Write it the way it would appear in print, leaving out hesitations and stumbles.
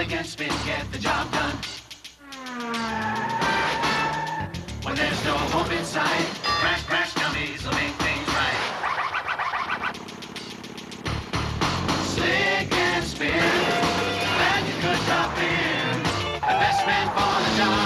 Slick and spin, get the job done. When there's no hope inside, crash, crash dummies will make things right. Slick and spin, glad you could drop in. The best man for the job.